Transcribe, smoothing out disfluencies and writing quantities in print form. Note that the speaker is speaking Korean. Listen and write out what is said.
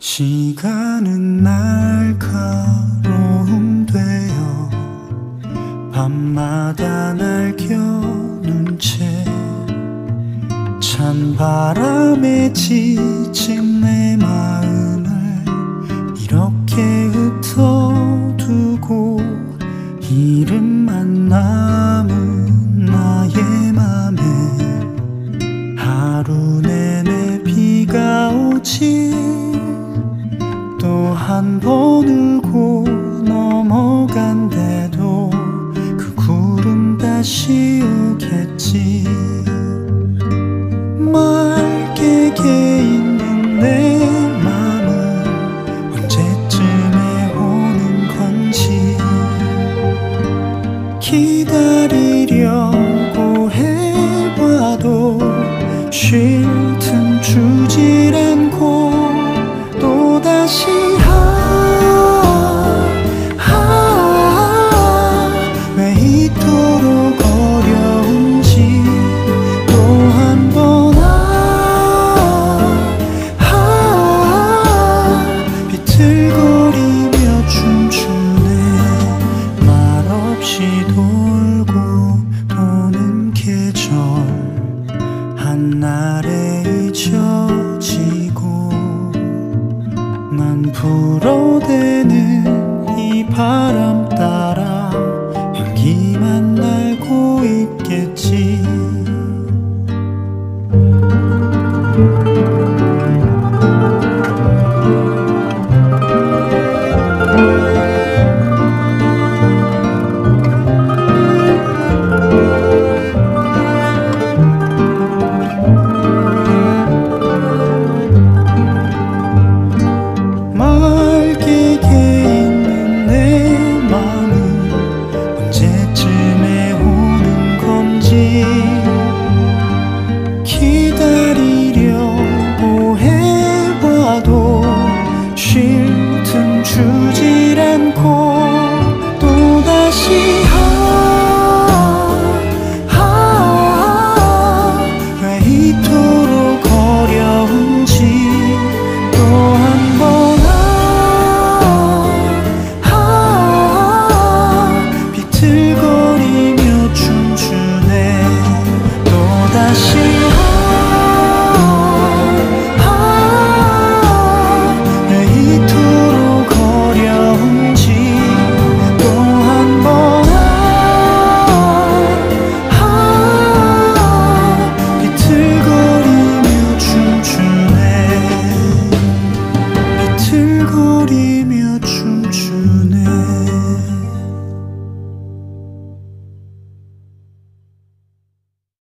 시간은 날카로움 되어 밤마다 날 겨눈 채 찬바람에 지친 내 마음을 이렇게 흩어두고 이름만 남은 나의 맘에 하루 내내 비가 오지 또 한 번 울고 넘어간대도 그 구름 다시 오겠지. 맑게 개있는 내 맘은 언제쯤에 오는 건지 기다리려고 해봐도 쉴 틈 주질 않고 또다시 왜 이토록 어려운지 또 한 번 비틀거리며 춤추네. 말없이 돌고 도는 계절 한날에 잊혀지고 난 불어대는 이 바람 따라 향기만 날고 있겠지. 맑게 개있는 내 맘은 언제쯤에 오는 건지 기다리려고 해봐도 쉴 틈 주지